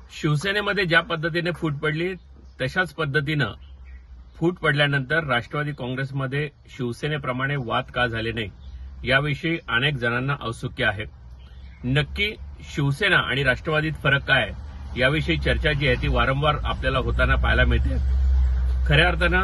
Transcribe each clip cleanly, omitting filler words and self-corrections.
शिवसेनेमध्ये ज्या पद्धतीने फूट पडली तशाच पद्धतीनं फूट पडल्यानंतर राष्ट्रवादी काँग्रेसमध्ये शिवसेनेप्रमाणे वाद का झाले नाही याविषयी अनेक जणांना औत्सुक्य आहे। नक्की शिवसेना आणि राष्ट्रवादीत फरक काय आहे याविषयी चर्चा जी आहे ती वारंवार आपल्याला होताना पाहायला मिळते। खऱ्या अर्थानं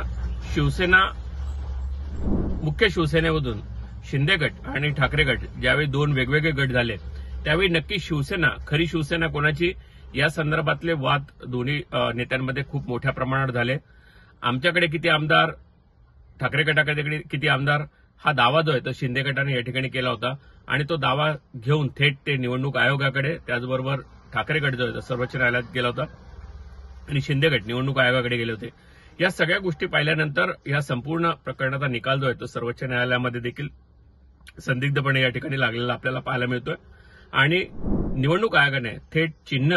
मुख्य शिवसेनेमधून शिंदे गट आणि ठाकरे गट ज्यावेळी दोन वेगवेगळे गट झाले त्यावेळी नक्की खरी शिवसेना कोणाची या संदर्भातले वाद दोन्ही नेत्यांमध्ये खूप मोठ्या प्रमाणात झाले। आमच्याकडे किती आमदार, ठाकरे गटाकडे किती आमदार हा दावा जो आहे तो शिंदे गटाने या ठिकाणी केला होता आणि तो दावा घेऊन थेट ते निवडणूक आयोगाकडे, त्याचबरोबर ठाकरे गट जो आहे तो सर्वोच्च न्यायालयात गेला होता आणि शिंदे गट निवडणूक आयोगाकडे गेले होते। या सगळ्या गोष्टी पाहिल्यानंतर या संपूर्ण प्रकरणाचा निकाल जो आहे तो सर्वोच्च न्यायालयामध्ये देखील संदिग्धपणे या ठिकाणी लागलेला आपल्याला पाहायला मिळतोय आणि निवडणूक आयोगाने थेट चिन्ह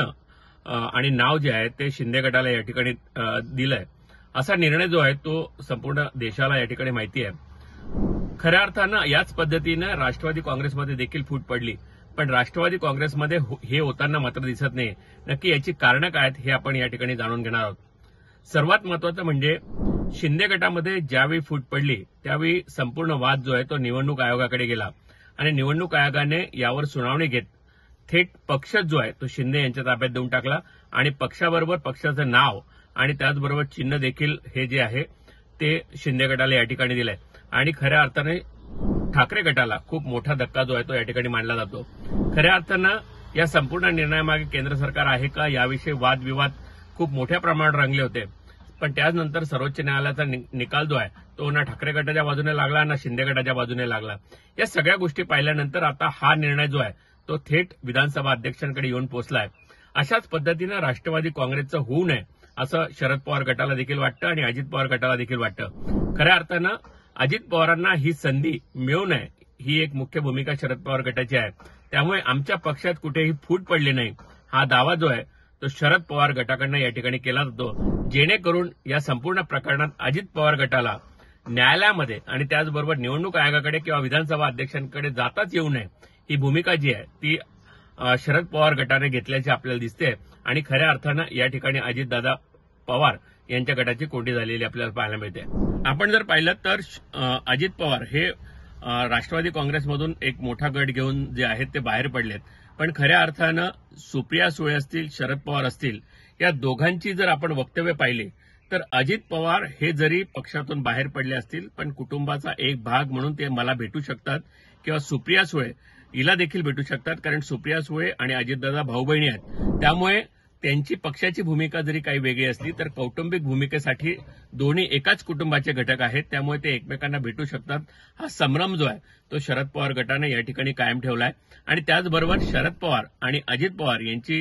आणि नाव जे आहे ते शिंदे गटाला या ठिकाणी दिलंय। असा निर्णय जो आहे तो संपूर्ण देशाला या ठिकाणी माहिती आहे। खऱ्या अर्थानं याच पद्धतीनं राष्ट्रवादी काँग्रेसमध्ये देखील फूट पडली, पण राष्ट्रवादी काँग्रेसमध्ये हे होताना मात्र दिसत नाही। नक्की याची कारणं काय आहेत हे आपण या ठिकाणी जाणून घेणार आहोत। सर्वात महत्वाचं म्हणजे शिंदे गटामध्ये ज्यावेळी फूट पडली त्यावेळी संपूर्ण वाद जो आहे तो निवडणूक आयोगाकडे गेला आणि निवडणूक आयोगाने यावर सुनावणी घेत थेट पक्ष जो आहे तो शिंदे यांच्या ताब्यात देऊन टाकला आणि पक्षाबरोबर पक्षाचं नाव आणि त्याचबरोबर चिन्ह देखील हे जे आहे ते शिंदे गटाला या ठिकाणी दिलंय आणि खऱ्या अर्थाने ठाकरे गटाला खूप मोठा धक्का जो आहे तो या ठिकाणी मानला जातो। खऱ्या अर्थानं या संपूर्ण निर्णयामागे केंद्र सरकार आहे का याविषयी वादविवाद खूप मोठ्या प्रमाणात रंगले होते, पण त्यानंतर सर्वोच्च न्यायालयाचा निकाल जो आहे तो ना ठाकरे गटाच्या बाजूने लागला ना शिंदे गटाच्या बाजूने लागला। या सगळ्या गोष्टी पाहिल्यानंतर आता हा निर्णय जो आहे तो थेट विधानसभा अध्यक्षांकडे येऊन पोहोचलाय। अशाच पद्धतीनं राष्ट्रवादी काँग्रेसचं होऊ नये असं शरद पवार गटाला देखील वाटतं आणि अजित पवार गटाला देखील वाटतं। खऱ्या अर्थानं अजित पवारांना ही संधी मिळू नये ही एक मुख्य भूमिका शरद पवार गटाची आहे। त्यामुळे आमच्या पक्षात कुठेही फूट पडली नाही हा दावा जो आहे तो शरद पवार गटाकडनं या ठिकाणी केला जातो, जेणेकरून या संपूर्ण प्रकरणात अजित पवार गटाला न्यायालयामध्ये आणि त्याचबरोबर निवडणूक आयोगाकडे किंवा विधानसभा अध्यक्षांकडे जाताच येऊ नये ही भूमिका जी आहे ती शरद पवार गटाने घेतल्याची आपल्याला दिसते आणि खऱ्या अर्थानं या ठिकाणी अजितदादा पवार यांच्या गटाची कोंडी झालेली आपल्याला पाहायला मिळते। आपण जर पाहिलं तर अजित पवार हे राष्ट्रवादी काँग्रेसमधून एक मोठा गट घेऊन जे आहेत ते बाहेर पडलेत, पण खऱ्या अर्थानं सुप्रिया सुळे असतील, शरद पवार असतील, या दोघांची जर आपण वक्तव्य पाहिली तर अजित पवार हे जरी पक्षातून बाहेर पडले असतील पण कुटुंबाचा एक भाग म्हणून ते मला भेटू शकतात किंवा सुप्रिया सुळे हिला देखील भेटू शकतात, कारण सुप्रिया सुळे आणि अजितदादा भाऊ बहिणी आहेत। त्यामुळे त्यांची पक्षाची भूमिका जरी काही वेगळी असली तर कौटुंबिक भूमिकेसाठी दोन्ही एकाच कुटुंबाचे घटक आहेत, त्यामुळे ते एकमेकांना भेटू शकतात। हा संभ्रम जो आहे तो शरद पवार गटाने या ठिकाणी कायम ठेवलाय आणि त्याचबरोबर शरद पवार आणि अजित पवार यांची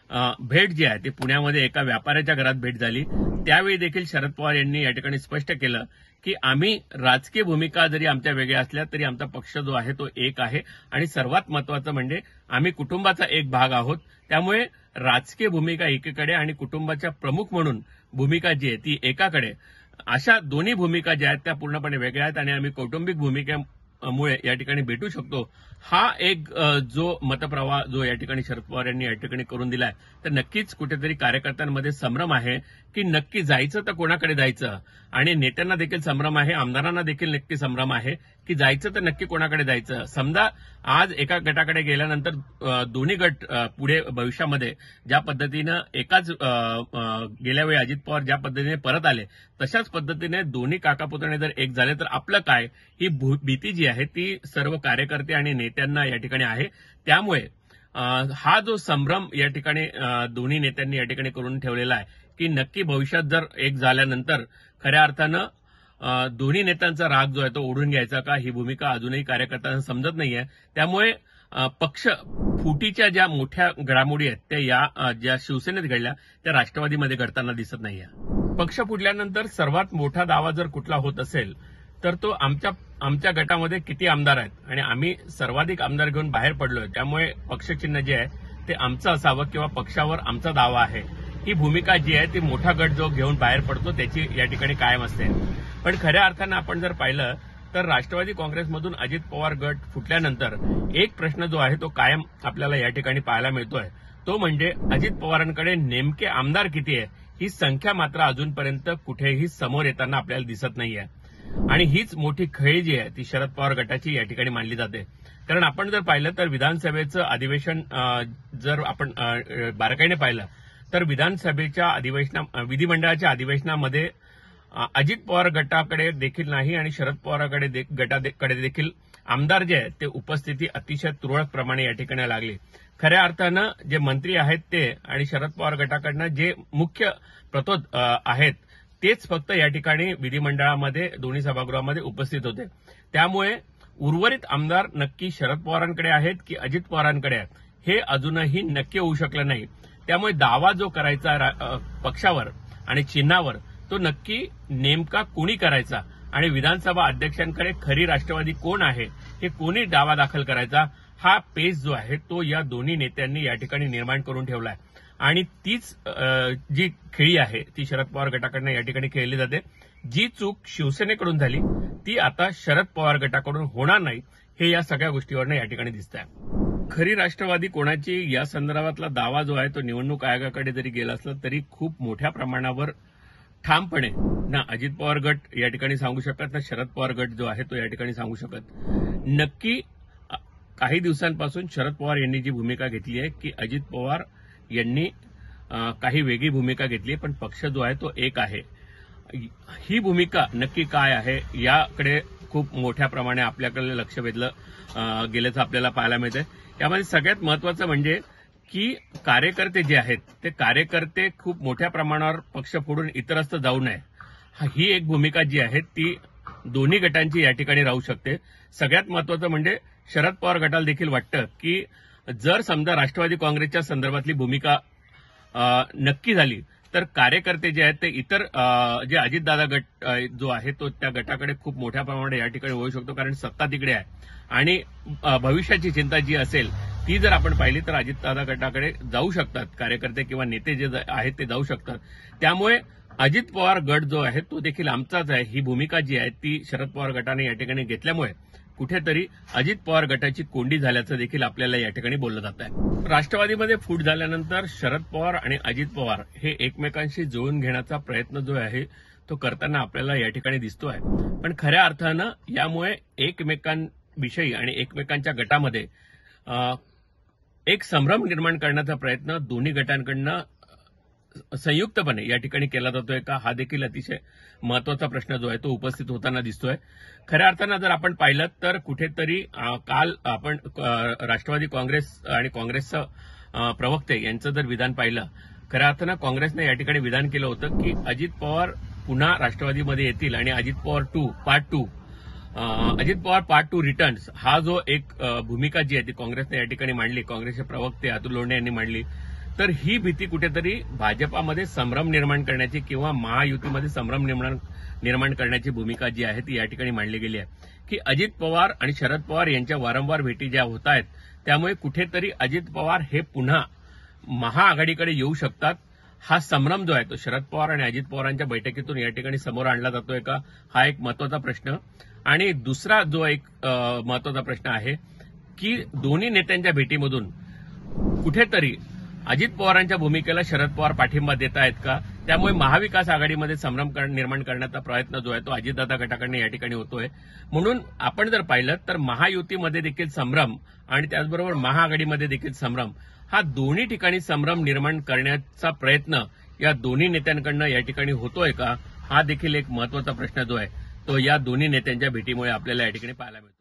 भेट जी आहे ती पुण्यामध्ये एका व्यापाऱ्याच्या घरात भेट झाली। त्यावेळी देखील शरद पवार यांनी या ठिकाणी स्पष्ट केलं की आम्ही राजकीय भूमिका जरी आमच्या वेगळ्या असल्या तरी आमचा पक्ष जो आहे तो एक आहे आणि सर्वात महत्वाचं म्हणजे आम्ही कुटुंबाचा एक भाग आहोत। त्यामुळे राजकीय भूमिका एकीकडे आणि कुटुंबाच्या प्रमुख म्हणून भूमिका जी आहे ती एकाकडे, अशा दोन्ही भूमिका ज्या आहेत त्या पूर्णपणे वेगळ्या आहेत आणि आम्ही कौटुंबिक भूमिकेमुळे या ठिकाणी भेटू शकतो। हा एक जो मतप्रवाह जो या ठिकाणी शरद पवार यांनी या ठिकाणी करून दिलाय तर नक्कीच कुठेतरी कार्यकर्त्यांमध्ये संभ्रम आहे की नक्की जायचं तर कोणाकडे जायचं आणि नेत्यांना देखील संभ्रम आहे, आमदारांना देखील नक्की संभ्रम आहे की जायचं तर नक्की कोणाकडे जायचं। समजा आज एका गटाकडे गेल्यानंतर दोन्ही गट पुढे भविष्यामध्ये ज्या पद्धतीनं एकाच गेल्या वेळी अजित पवार ज्या पद्धतीने परत आले तशाच पद्धतीने दोन्ही काकापुतणे जर एक झाले तर आपलं काय, ही भीती जी आहे ती सर्व कार्यकर्ते आणि नेत्यांना या ठिकाणी आहे। त्यामुळे हा जो संभ्रम या ठिकाणी दोन्ही नेत्यांनी या ठिकाणी करून ठेवलेला आहे की नक्की भविष्यात जर एक झाल्यानंतर खऱ्या अर्थानं दोन्ही नेत्यांचा राग जो आहे तो ओढून घ्यायचा का, ही भूमिका अजूनही कार्यकर्त्यांना समजत नाहीये। त्यामुळे पक्ष फुटीच्या ज्या मोठ्या घडामोडी आहेत त्या ज्या शिवसेनेत घडल्या त्या राष्ट्रवादीमध्ये घडताना दिसत नाहीये। पक्ष फुटल्यानंतर सर्वात मोठा दावा जर कुठला होत असेल तर तो आमच्या गटामध्ये किती आमदार आहेत आणि आम्ही सर्वाधिक आमदार घेऊन बाहेर पडलोय, त्यामुळे पक्षचिन्ह जे आहे ते आमचं असावं किंवा पक्षावर आमचा दावा आहे, ही भूमिका जी आहे ती मोठा गट जो घेऊन बाहेर पडतो त्याची या ठिकाणी कायम असते। पण खऱ्या अर्थानं आपण जर पाहिलं तर राष्ट्रवादी काँग्रेसमधून अजित पवार गट फुटल्यानंतर एक प्रश्न जो आहे तो कायम आपल्याला या ठिकाणी पाहायला मिळतोय, तो म्हणजे अजित पवारांकडे नेमके आमदार किती आहे ही संख्या मात्र अजूनपर्यंत कुठेही समोर येताना आपल्याला दिसत नाहीये. आणि हीच मोठी खेळी जी आहे ती शरद पवार गटाची या ठिकाणी मानली जाते. कारण आपण जर पाहिलं तर विधानसभेचं अधिवेशन जर आपण बारकाईने पाहिलं तर विधिमंडळाच्या अधिवेशनामध्ये अजित पवार गटाकडे देखील नाही आणि शरद पवारकडे गटाकडे देखील आमदार जे आहेत ते उपस्थिती अतिशय तुरळक प्रमाणे या ठिकाणी लागली. खऱ्या अर्थानं जे मंत्री आहेत ते आणि शरद पवार गटाकडनं जे मुख्य प्रतोद आहेत तेच फक्त या ठिकाणी विधिमंडळामध्ये दोन्ही सभागृहामध्ये उपस्थित होते. त्यामुळे उर्वरित आमदार नक्की शरद पवारांकडे आहेत की अजित पवारांकडे आहेत हे अजूनही नक्की होऊ शकलं नाही. त्यामुळे दावा जो करायचा पक्षावर आणि चिन्हावर तो नक्की नेमका कोणी करायचा आणि विधानसभा अध्यक्षांकडे खरी राष्ट्रवादी कोण आहे हे कोणी दावा दाखल करायचा हा पेच जो आहे तो या दोन्ही नेत्यांनी या ठिकाणी निर्माण करून ठेवला आहे. आणि तीच जी खेळी आहे ती शरद पवार गटाकडनं या ठिकाणी खेळली जाते. जी चूक शिवसेनेकडून झाली ती आता शरद पवार गटाकडून होणार नाही हे या सगळ्या गोष्टीवरनं या ठिकाणी दिसत आहे. खरी राष्ट्रवादी कोणाची या संदर्भातला दावा जो आहे तो निवडणूक आयोगाकडे जरी गेला असला तरी खूप मोठ्या प्रमाणावर ठामपणे ना अजित पवार गट या ठिकाणी सांगू शकत ना शरद पवार गट जो आहे तो या ठिकाणी सांगू शकत. नक्की काही दिवसांपासून शरद पवार यांनी जी भूमिका घेतली आहे की अजित पवार यांनी काही वेगळी भूमिका घेतली पण पक्ष जो आहे तो एक आहे. ही भूमिका नक्की काय आहे याकडे खूप मोठ्या प्रमाणे आपल्याकडे लक्ष वेधलं गेल्याचं आपल्याला पाहायला मिळतंय. यामध्ये सगळ्यात महत्वाचं म्हणजे की कार्यकर्ते जे आहेत ते कार्यकर्ते खूप मोठ्या प्रमाणावर पक्ष फोडून इतरत्र जाऊ नये ही एक भूमिका जी आहे ती दोन्ही गटांची या ठिकाणी राहू शकते. सगळ्यात महत्वाचं म्हणजे शरद पवार गटाला देखील वाटतं की जर समजा राष्ट्रवादी काँग्रेसच्या संदर्भातली भूमिका नक्की झाली तर कार्यकर्ते जे आहेत ते इतर जे अजितदादा गट जो आहे तो त्या गटाकडे खूप मोठ्या प्रमाणात या ठिकाणी होऊ शकतो. कारण सत्ता तिकडे आहे आणि भविष्याची चिंता जी असेल ती जर आपण पाहिली तर अजितदादा गटाकडे जाऊ शकतात कार्यकर्ते किंवा नेते जे आहेत ते जाऊ शकतात. त्यामुळे अजित पवार गट जो आहे तो देखील आमचाच आहे ही भूमिका जी आहे ती शरद पवार गटाने या ठिकाणी घेतल्यामुळे कुठेतरी अजित पवार गटाची कोंडी झाल्याचं देखील आपल्याला या ठिकाणी बोललं जात आहे. राष्ट्रवादीमध्ये फूट झाल्यानंतर शरद पवार आणि अजित पवार हे एकमेकांशी जुळून घेण्याचा प्रयत्न जो आहे तो करताना आपल्याला या ठिकाणी दिसतो आहे. पण खऱ्या अर्थानं यामुळे एकमेकांविषयी आणि एकमेकांच्या गटामध्ये एक संभ्रम निर्माण करण्याचा प्रयत्न दोन्ही गटांकडनं संयुक्तपणे या ठिकाणी केला जातोय का हा देखील अतिशय महत्वाचा प्रश्न जो आहे तो उपस्थित होताना दिसतोय. खऱ्या अर्थानं जर आपण पाहिलं तर कुठेतरी काल आपण राष्ट्रवादी काँग्रेस आणि काँग्रेसचं प्रवक्ते यांचं जर विधान पाहिलं खऱ्या अर्थानं काँग्रेसने या ठिकाणी विधान केलं होतं की अजित पवार पुन्हा राष्ट्रवादीमध्ये येतील आणि अजित पवार पार्ट 2 रिटर्न्स हा जो एक भूमिका जी आहे ती काँग्रेसने या ठिकाणी मांडली काँग्रेसचे प्रवक्ते अतुल लोंढे यांनी मांडली. तर ही भीती कुठेतरी भाजपामध्ये संभ्रम निर्माण करण्याची किंवा महायुतीमध्ये संभ्रम निर्माण करण्याची भूमिका जी आहे ती या ठिकाणी मांडली गेली आहे की अजित पवार आणि शरद पवार यांच्या वारंवार भेटी ज्या होत आहेत त्यामुळे कुठेतरी अजित पवार हे पुन्हा महाआघाडीकडे येऊ शकतात. हा संभ्रम जो आहे तो शरद पवार आणि अजित पवारांच्या बैठकीतून या ठिकाणी समोर आणला जातोय का हा एक महत्वाचा प्रश्न. आणि दुसरा जो एक महत्वाचा प्रश्न आहे की दोन्ही नेत्यांच्या भेटीमधून कुठेतरी अजित पवारांच्या भूमिकेला शरद पवार पाठिंबा देत आहेत का. त्यामुळे महाविकास आघाडीमध्ये संभ्रम निर्माण करण्याचा प्रयत्न जो आहे तो अजितदादा गटाकडनं या ठिकाणी होतोय. म्हणून आपण जर पाहिलं तर महायुतीमध्ये देखील संभ्रम आणि त्याचबरोबर महाआघाडीमध्ये देखील संभ्रम हा दोन्ही ठिकाणी संभ्रम निर्माण करण्याचा प्रयत्न या दोन्ही नेत्यांकडनं या ठिकाणी होतोय का हा देखील एक महत्वाचा प्रश्न जो आहे तो या दोन्ही नेत्यांच्या भेटीमुळे आपल्याला या ठिकाणी पाहायला मिळतो.